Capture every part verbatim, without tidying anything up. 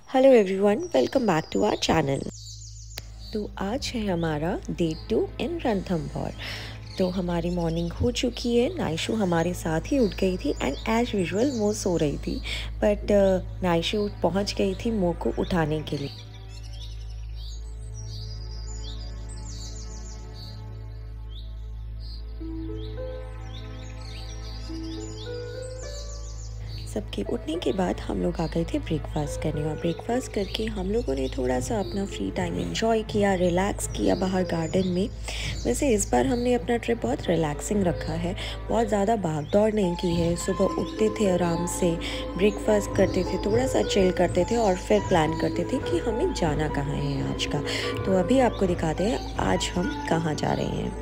Hello everyone, welcome back to our channel. तो आज है हमारा डे टू इन रणथंभौर। तो हमारी मॉर्निंग हो चुकी है। नाइशू हमारे साथ ही उठ गई थी एंड एज यूजुअल वो सो रही थी, बट नाइशू पहुंच गई थी मो को उठाने के लिए। सबके उठने के बाद हम लोग आ गए थे ब्रेकफास्ट करने, और ब्रेकफास्ट करके हम लोगों ने थोड़ा सा अपना फ्री टाइम एंजॉय किया, रिलैक्स किया बाहर गार्डन में। वैसे इस बार हमने अपना ट्रिप बहुत रिलैक्सिंग रखा है, बहुत ज़्यादा भाग दौड़ नहीं की है। सुबह उठते थे, आराम से ब्रेकफास्ट करते थे, थोड़ा सा चिल करते थे और फिर प्लान करते थे कि हमें जाना कहाँ है आज का। तो अभी आपको दिखाते हैं आज हम कहाँ जा रहे हैं।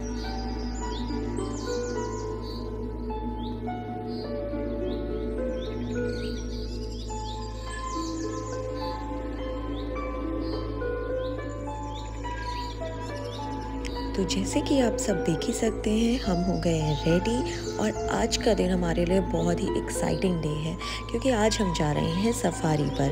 तो जैसे कि आप सब देख ही सकते हैं, हम हो गए हैं रेडी, और आज का दिन हमारे लिए बहुत ही एक्साइटिंग डे है क्योंकि आज हम जा रहे हैं सफारी पर।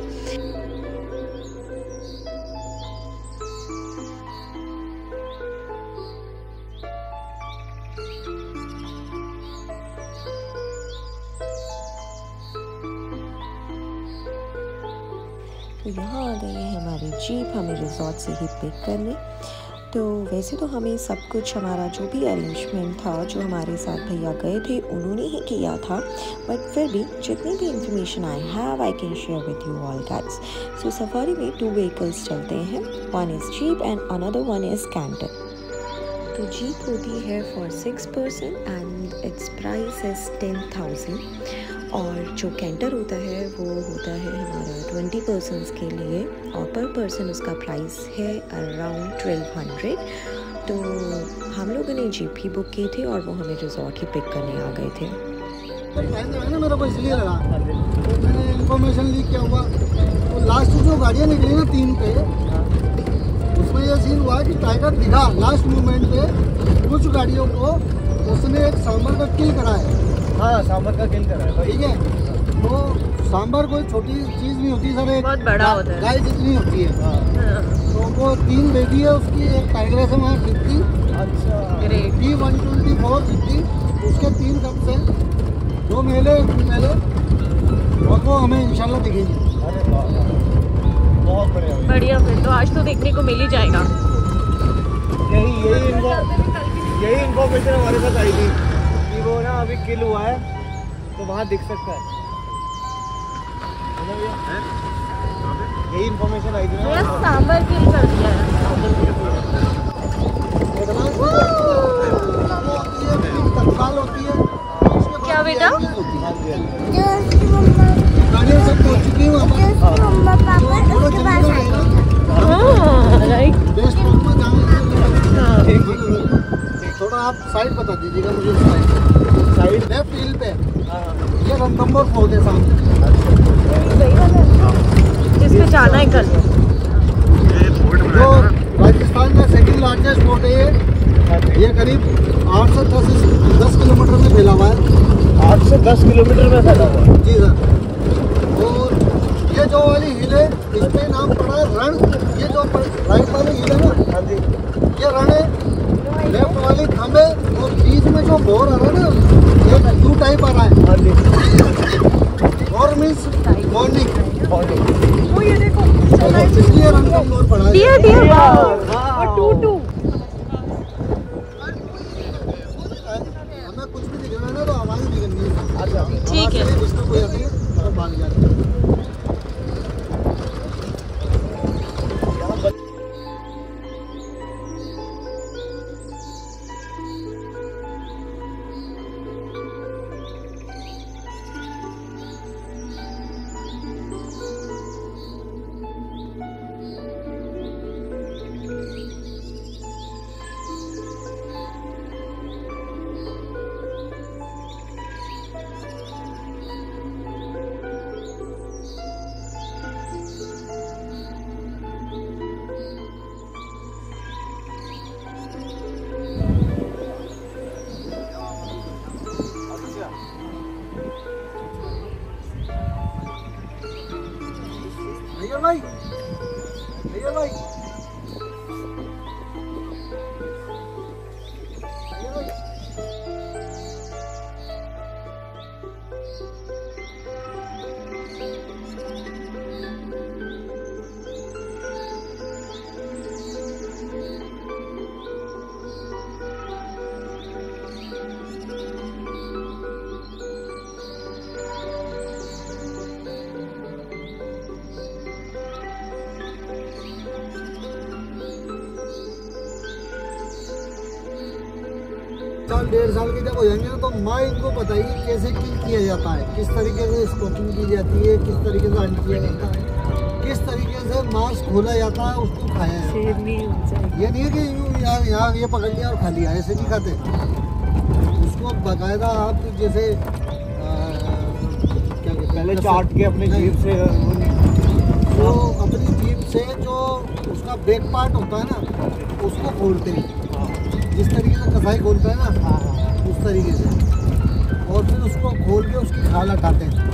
तो यहाँ आ गई है हमारी जीप हमें रिजॉर्ट से ही पिक करने। तो वैसे तो हमें सब कुछ, हमारा जो भी अरेंजमेंट था, जो हमारे साथ भैया गए थे उन्होंने ही किया था, बट फिर भी जितनी भी information I have I can share with you all guys. So safari में टू व्हीकल्स चलते हैं, one is jeep and another one is canter. तो जीप होती है for six person and its price is ten thousand, और जो canter होता है वो होता है हमारा ट्वेंटी पर्सनस के लिए, और पर पर्सन उसका प्राइस है अराउंड ट्वेल्व हंड्रेड। तो हम लोगों ने जीप ही बुक की थी और वो हमें रिजॉर्ट ही पिक करने आ गए थे। मेरे को इसलिए लगा, तो मैंने इन्फॉर्मेशन ली, क्या हुआ तो लास्ट जो गाड़ियाँ निकली ना तीन पे, उसमें ये सीन हुआ कि टाइगर दिखा लास्ट मोमेंट पे कुछ गाड़ियों को उसने एक सांबर का किल करा है। हाँ, सांबर का किल करा है, ठीक है। तो सांबर कोई छोटी चीज़ नहीं होती सर, एक बहुत बड़ा होता है, गाय जितनी होती है। हाँ। तो वो तीन बेटी है उसकी, एक टाइगर से वहाँ ठीक थी, अच्छा, great. D one twenty four थी, उसके तीन कप से दो मेले मेले, और वो हमें इंशाल्लाह दिखेंगे। अरे वाह, बहुत बढ़िया बढ़िया। फिर तो आज तो देखने को मिल ही जाएगा। यही यही इनको यही इन्फॉर्मेशन हमारे पास आई थी कि वो ना अभी किल हुआ है तो वहाँ दिख सकता है। यही इन्फॉर्मेशन आई थी ना, सांबर किल कर दिया है। तत्काल होती है, क्या बेटा? गाड़ियाँ सब पहुँच चुकी हैं वहाँ बेस्ट रूट में जाएंगे। थोड़ा आप साइड बता दीजिएगा मुझे, साइड साइड लेफ्ट हिल पे ये रणथंभौर फोर्ट है सामने, जिस पे जाना है कल। जो राजस्थान का सेकंड लार्जेस्ट फोर्ट है ये। ये करीब आठ से दस दस किलोमीटर में फैला हुआ है। आठ से दस किलोमीटर में फैला हुआ है। जी सर। और ये जो वाली हिल है इस पे नाम पड़ा है रण। ये जो राइट वाली हिल है ना, हाँ जी, ये रण है। लेफ्ट वाली थंब है, और बीच में जो बोर आ रहा है ना, ये टू टाइप आ रहा है। हाँ जी, और मीन्स मॉर्निंग, वो ये देखो, इसलिए रणथंभौर पड़ा है। डियर डियर वाह। और टू टू हमें कुछ भी दिख रहा है ना तो आवाज़ नहीं करनी है। अच्छा, ठीक है। जिसको कोई आती है तो भाग जाती है। भाई, भैया भाई, भैया भाई। साल डेढ़ साल के जब हो जाएंगे ना तो माँ इनको बताइए कैसे किल किया जाता है, किस तरीके से स्कोपिंग की जाती है, किस तरीके से हंट किया जाता है, किस तरीके से मांस खोला जाता है, उसको खाया जाता है। ये नहीं है कि यूँ यहाँ यहाँ ये पकड़ लिया और खा लिया, ऐसे नहीं खाते। उसको बाकायदा आप जैसे आ, क्या कहते हैं, पहले चाट के अपने जीभ से वो अपनी जीभ से जो उसका बैक पार्ट होता है ना उसको खोलते हैं, जिस तरीके से कसाई खोलता है ना उस तरीके से, और फिर उसको खोल के उसकी खाल हटाते हैं।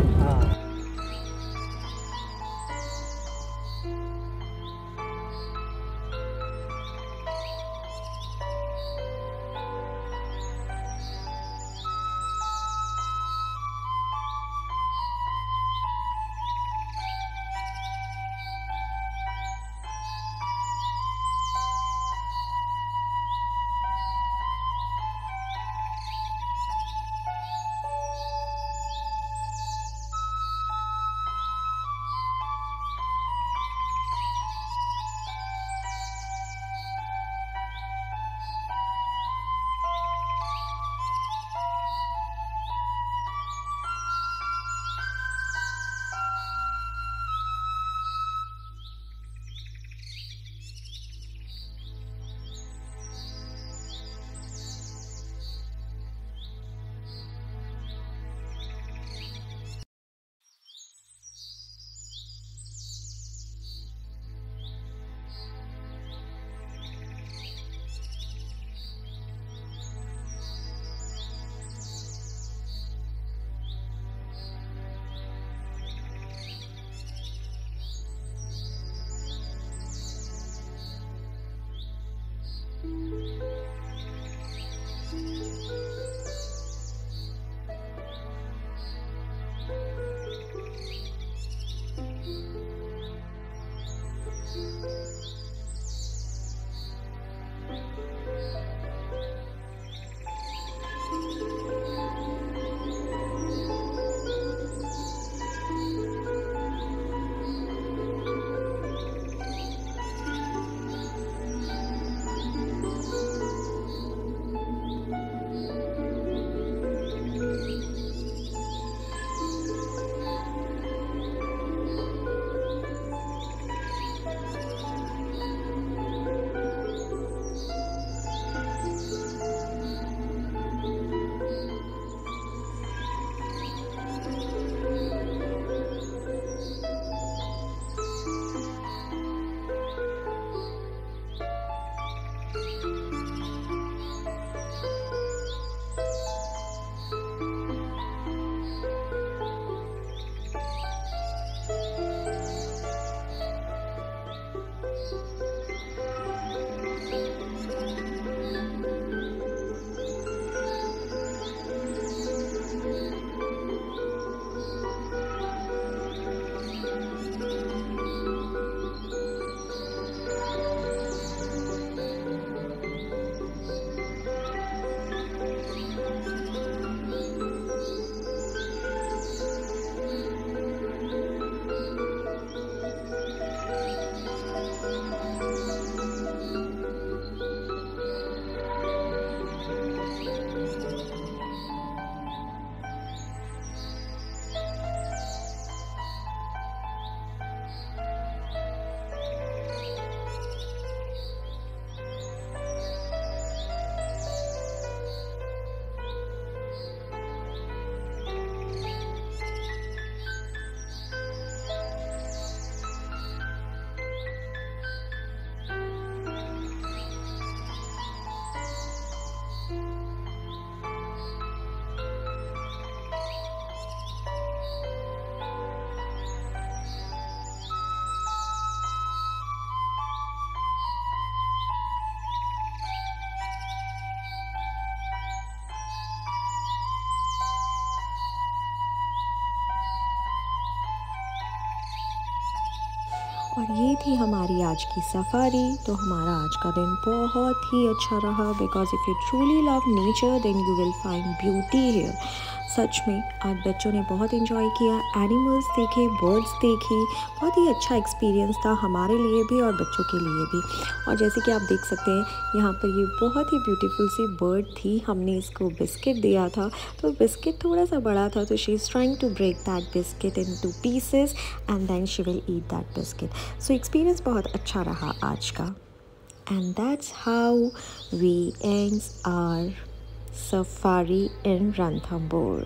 और ये थी हमारी आज की सफारी। तो हमारा आज का दिन बहुत ही अच्छा रहा, because if you truly love nature then you will find beauty here. सच में आज बच्चों ने बहुत इन्जॉय किया, एनिमल्स देखे, बर्ड्स देखी, बहुत ही अच्छा एक्सपीरियंस था हमारे लिए भी और बच्चों के लिए भी। और जैसे कि आप देख सकते हैं यहाँ पर ये बहुत ही ब्यूटीफुल सी बर्ड थी, हमने इसको बिस्किट दिया था, तो बिस्किट थोड़ा सा बड़ा था, तो she is trying to break that biscuit in two pieces and then she will eat that biscuit. So experience बहुत अच्छा रहा आज का। And that's how we ends our safari in Ranthambore.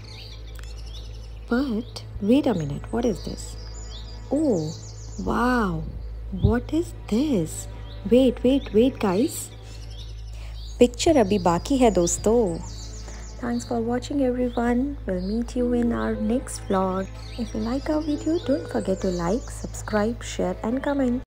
But wait a minute, what is this? Oh wow, what is this? Wait wait wait guys, picture abhi baki hai dosto. Thanks for watching everyone. We'll meet you in our next vlog. If you like our video, don't forget to like, subscribe, share and comment.